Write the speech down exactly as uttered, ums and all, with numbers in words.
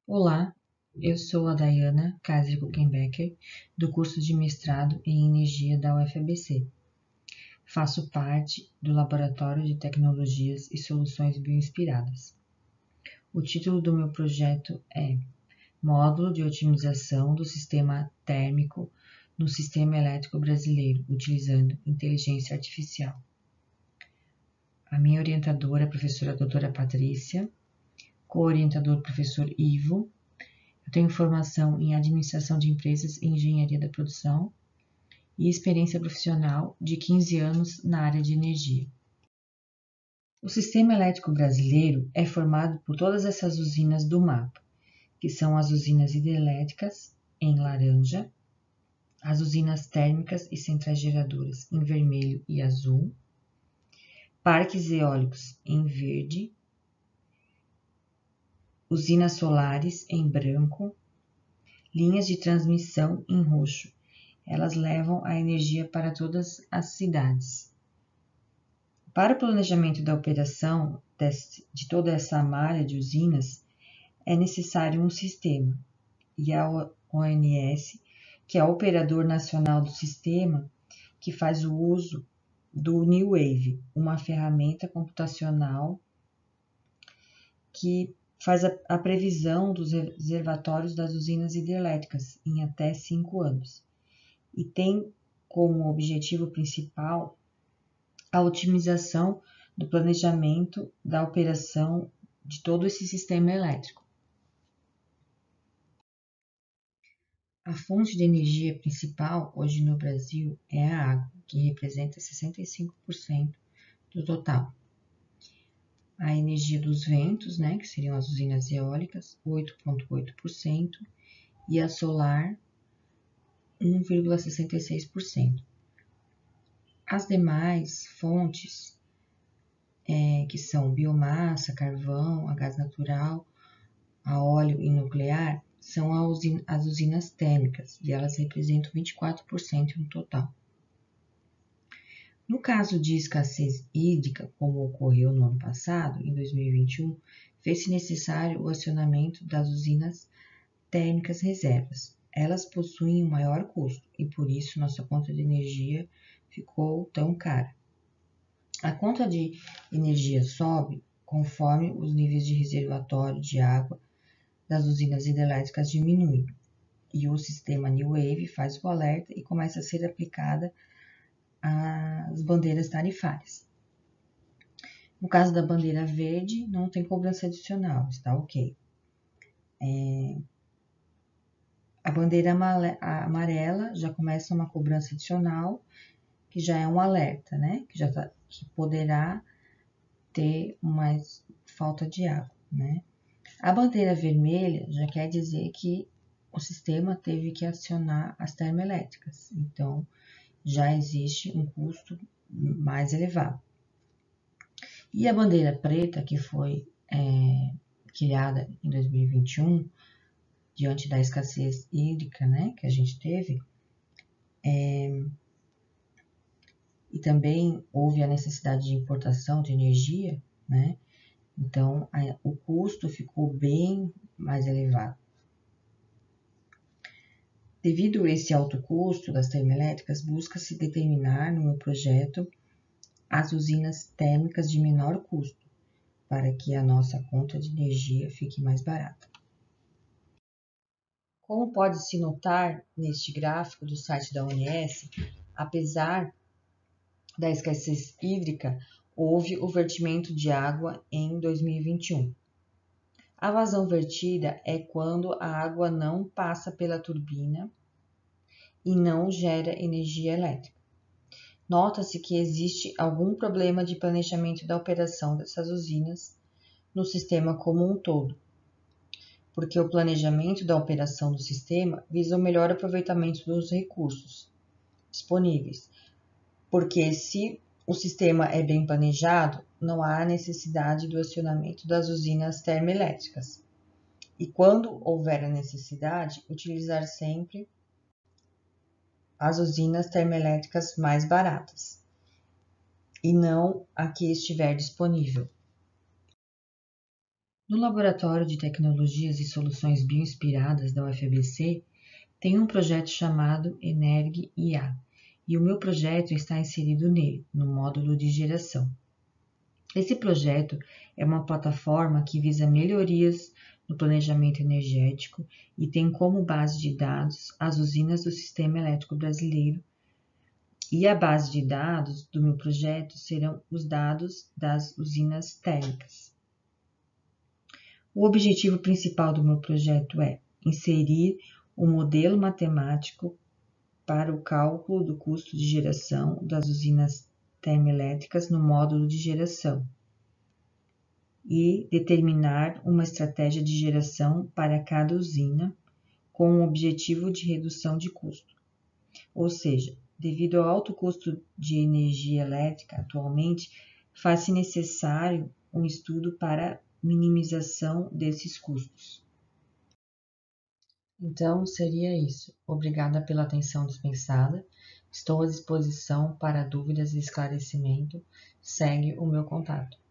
Olá, eu sou a Dayana Kaiser Guckenbecker, do curso de mestrado em Energia da U F A B C. Faço parte do Laboratório de Tecnologias e Soluções Bioinspiradas. O título do meu projeto é Módulo de Otimização do Sistema Térmico no Sistema Elétrico Brasileiro, utilizando Inteligência Artificial. A minha orientadora é a professora doutora Patrícia, co-orientador professor Ivo. Eu tenho formação em Administração de Empresas e Engenharia da Produção e experiência profissional de quinze anos na área de energia. O sistema elétrico brasileiro é formado por todas essas usinas do mapa, que são as usinas hidrelétricas, em laranja, as usinas térmicas e centrais geradoras, em vermelho e azul, parques eólicos, em verde, usinas solares, em branco, linhas de transmissão em roxo. Elas levam a energia para todas as cidades. Para o planejamento da operação de toda essa malha de usinas, é necessário um sistema, e a O N S, que é o operador nacional do sistema, que faz o uso do New Wave, uma ferramenta computacional que faz a, a previsão dos reservatórios das usinas hidrelétricas em até cinco anos. E tem como objetivo principal a otimização do planejamento da operação de todo esse sistema elétrico. A fonte de energia principal hoje no Brasil é a água, que representa sessenta e cinco por cento do total. A energia dos ventos, né, que seriam as usinas eólicas, oito vírgula oito por cento, e a solar, um vírgula sessenta e seis por cento. As demais fontes, é, que são biomassa, carvão, a gás natural, a óleo e nuclear, são as usinas térmicas, e elas representam vinte e quatro por cento no total. No caso de escassez hídrica, como ocorreu no ano passado, em dois mil e vinte e um, fez-se necessário o acionamento das usinas térmicas reservas. Elas possuem um maior custo e, por isso, nossa conta de energia ficou tão cara. A conta de energia sobe conforme os níveis de reservatório de água das usinas hidrelétricas diminuem, e o sistema New Wave faz o alerta e começa a ser aplicada as bandeiras tarifárias. No caso da bandeira verde, não tem cobrança adicional, está ok. É, a bandeira amarela já começa uma cobrança adicional, que já é um alerta, né? Que já tá, que poderá ter mais falta de água, né? A bandeira vermelha já quer dizer que o sistema teve que acionar as termoelétricas, então já existe um custo mais elevado. E a bandeira preta, que foi é, criada em dois mil e vinte e um, diante da escassez hídrica, né, que a gente teve, é, e também houve a necessidade de importação de energia, né, então a, o custo ficou bem mais elevado. Devido a esse alto custo das termoelétricas, busca-se determinar no meu projeto as usinas térmicas de menor custo, para que a nossa conta de energia fique mais barata. Como pode-se notar neste gráfico do site da O N S, apesar da escassez hídrica, houve o vertimento de água em dois mil e vinte e um. A vazão vertida é quando a água não passa pela turbina e não gera energia elétrica. Nota-se que existe algum problema de planejamento da operação dessas usinas no sistema como um todo, porque o planejamento da operação do sistema visa o melhor aproveitamento dos recursos disponíveis, porque se o sistema é bem planejado, não há necessidade do acionamento das usinas termoelétricas. E quando houver a necessidade, utilizar sempre as usinas termoelétricas mais baratas, e não a que estiver disponível. No Laboratório de Tecnologias e Soluções Bioinspiradas da U F A B C, tem um projeto chamado Energ I A, e o meu projeto está inserido nele, no módulo de geração. Esse projeto é uma plataforma que visa melhorias no planejamento energético e tem como base de dados as usinas do Sistema Elétrico Brasileiro. E a base de dados do meu projeto serão os dados das usinas térmicas. O objetivo principal do meu projeto é inserir um modelo matemático para o cálculo do custo de geração das usinas termoelétricas no módulo de geração e determinar uma estratégia de geração para cada usina com o objetivo de redução de custo. Ou seja, devido ao alto custo de energia elétrica atualmente, faz-se necessário um estudo para minimização desses custos. Então, seria isso. Obrigada pela atenção dispensada. Estou à disposição para dúvidas e esclarecimento. Segue o meu contato.